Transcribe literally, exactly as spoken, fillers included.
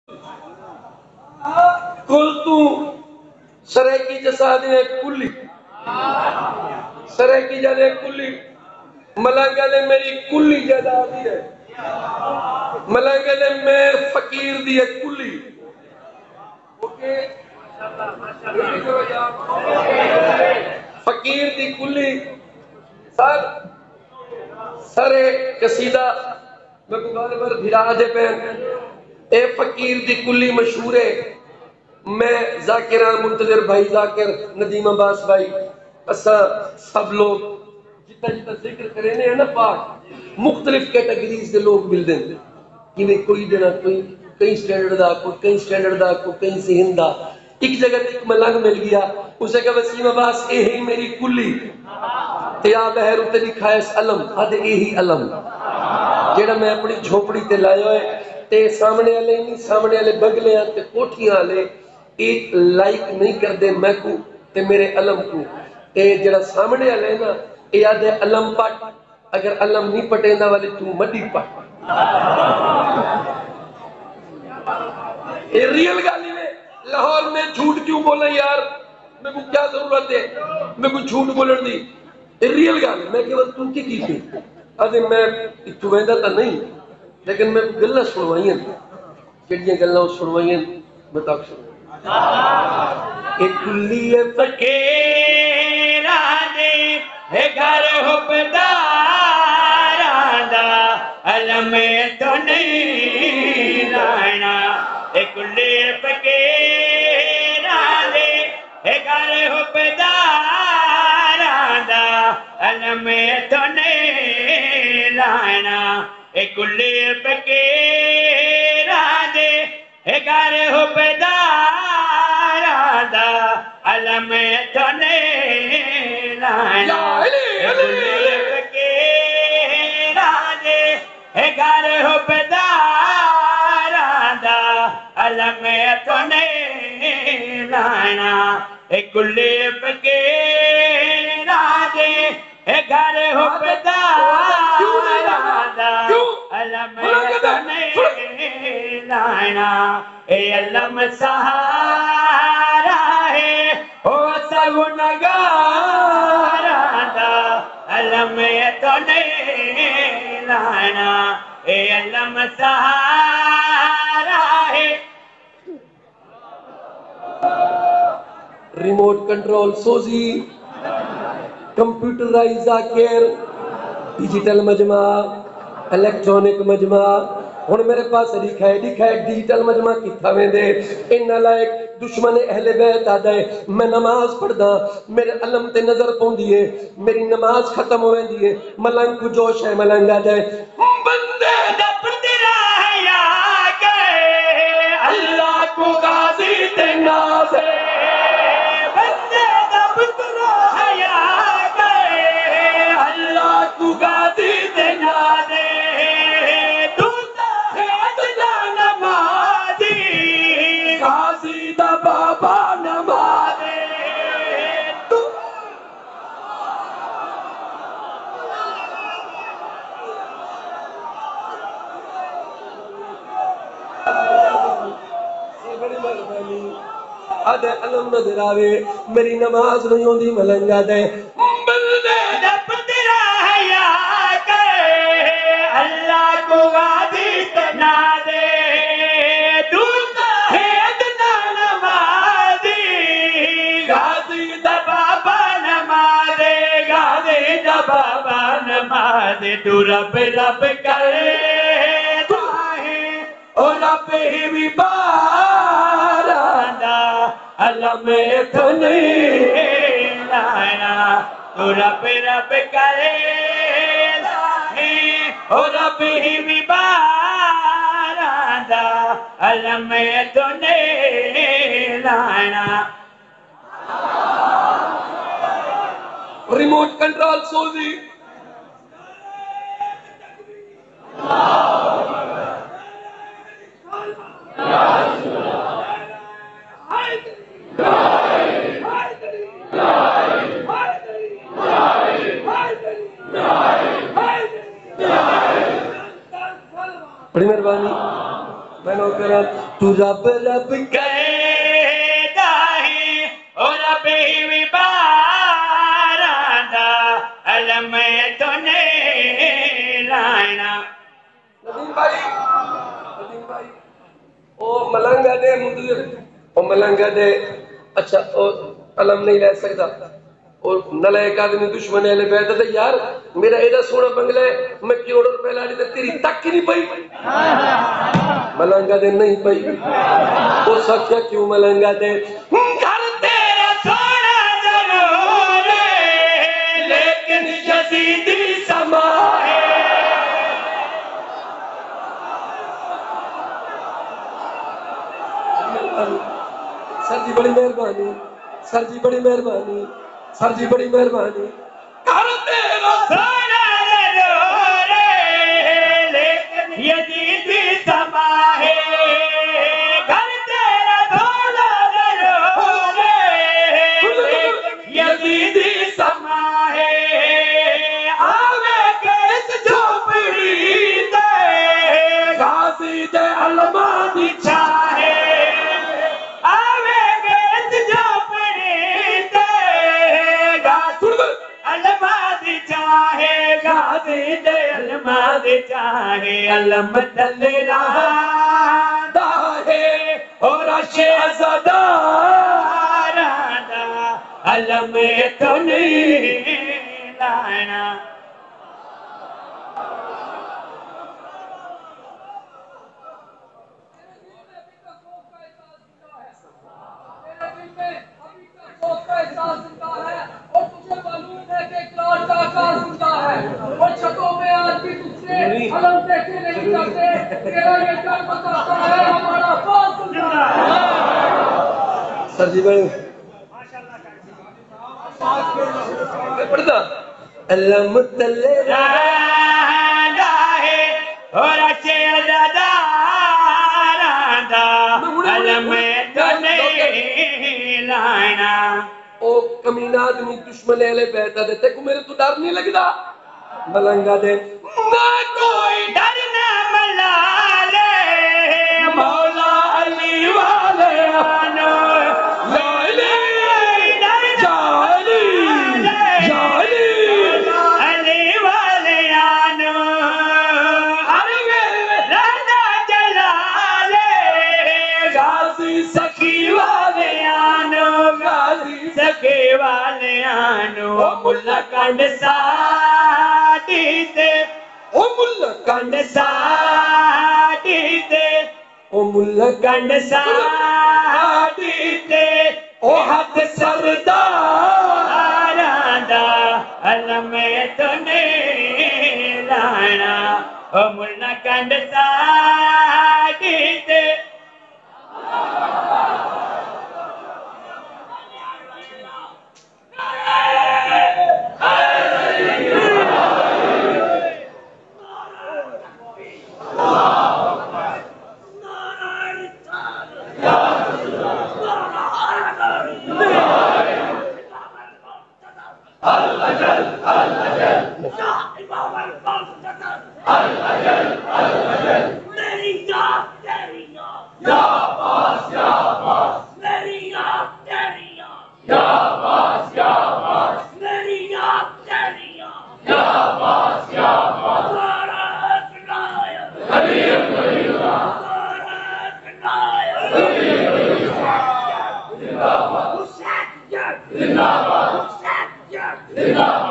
कुल तू सरेकी जसा दे कुली सरेकी जदे कुली मलंगले मेरी कुली जदा दी है मलंगले मैं फकीर दी है कुली ओके फकीर दी कुली सर सरे कसीदा मैं गुबार पर भिरा दे पे ए फकीर दी कुली मशहूर है मैं जाकिर मुंतजर भाई जाकिर नदीम अब्बास भाई असा सब लोग जितना जितना जिक्र करे ने ना पाक मुख्तलिफ कैटेगरीज के लोग मिलते हैं कि कोई देना कोई कई स्टैंडर्ड दा कोई कई स्टैंडर्ड दा कोई कई सिहन दा एक जगह पे एक मलंग मिल गया उसे कहा वसीम अब्बास ए ही मेरी कुली ते आ बहर उते लिखा है अलम आदे ए ही अलम जेड़ा मैं अपनी झोपड़ी ते लाया है ते सामने वाले नहीं सामने वाले बगले ते कोठियां वाले एक लाइक नहीं करते मैं को ते मेरे अलम को ते जेड़ा सामने वाले ना ए आदे अलम पट अगर अलम नहीं पटेंदा वाले तू मडी पट ये रियल गाली में लाहौर में झूठ क्यों बोला यार मेरे को क्या जरूरत है मेरे को झूठ बोलने दी ये रियल गाल है मैं केवल तू की की थी अरे मैं इतू वेंदा तो नहीं लेकिन मैं गल्ला सुनवाइयां जेड़ियां गल्ला सुनवाइयां बता एक कुल्ली फकीरा दे है घर हुबदारा दा अलम तो नहीं लाना एक कुल्ली फकीरा दे है घर हुबदारा दा अलम तो नहीं लाना एक कुल्ली फकीरा दे है घर हुबदारा दा अलम तो नहीं लाना फकीरा दे है घर हुबदारा दा अलम तो नहीं लाना एक कुल्ली फकीरा दे है घर हुबदारा दा अलम तो नहीं लाना ए अलम सहारा है ओ सगुनगारा दा अलम तो नहीं लाना ए अलम सहारा है रिमोट कंट्रोल सोजी कंप्यूटराइज जाकिर डिजिटल मजमा इलेक्ट्रॉनिक मजमा हुन मेरे पास लिखा है लिखा है डिजिटल मजमा किथा वेंदे इन लायक दुश्मन अहले बैत आदा है मैं नमाज पढ़दा मेरे अलम ते नजर पौंदी है मेरी नमाज खत्म हो वेंदी है मलंग को जोश है मलंग आदा है बंदे दा पुतरा है या के अल्लाह को गाजी ते नाज है बंदे दा पुतरा है या के अल्लाह को गाजी ते नाज है तू ता है अदला नमाजी गाजी दा बाबा नमाज तू बड़ी मेहरबानी आदे अलम नजर आवे मेरी नमाज नहीं होंदी मलंग आदे बंदे दा पुतरा है या के अल्लाह को गाजी ते ना दे तू ता है अदना नमाजी गाजी दा बाबा नमाज़े गाजी दा बाबा नमाज़े तू रब रब करे ताहे ओ रब ही भी बारांदा अलम तो नहीं लाना तू रब रब करे ताहे ओ रब ही भी बारांदा अलम तो नहीं लाना रिमोट कंट्रोल सोजी बड़ी मेहरबानी मैंने करा तू रब रब कहता है और रब ही बारांदा अलम तो नहीं लाना। नदीम भाई नदीम भाई ओ मलंगा दे मुदीर ओ मलंगा दे अच्छा ओ अलम नहीं ले सकता और नलायक आदमी दुश्मन वाले बैठे थे यार मेरा एडा सोना बंगला है मैं करोड़ों रुपए ला दी तेरी तक ही नहीं पई मलंगा दे नहीं पई वो सच्चा क्यों मलंगा दे घर तेरा सोना जरूर है लेकिन यजीदी समा है। सर जी बड़ी मेहरबानी सर जी बड़ी मेहरबानी सर जी बड़ी मेहरबानी घर तेरा सोना जरूर है लेकिन यजीदी समा है। घर तेरा सोना जरूर है लेकिन यजीदी समा है। आवे केस झोपड़ी दे गाजी दे अलमा दी चाहे। आवे केस झोपड़ी दे गाजी अलमा दी चाहे। गाजी दे अलमा दी चाहे। अलम दलरा दाहे और शहज़ादा रादा अलम तो नहीं लाना। सर जी बड़ी पढ़ता अलम तल्ले है और शहज़ादा रादा अलम तो नहीं लाना। ओ कमीना आदमी दुश्मन ले बैठा देते को मेरे तो डर नहीं लगता मलंगा दे ना कोई डर ना मलाले मौला अली वाले आनो लाले जाली जाली अली वाले आनो अरे राजा जलाले गाजी सखी वाले आनो गाजी सखी वाले आनो मुल्ला कंड साडी दे ओ मुल्ला कंड साडी दे ओ मुल्ला कंड साडी दे ओ हथ सरदार दा अलम तो नहीं लाना। ओ मुल्ला कंड साडी दे Zindabad! Zindabad!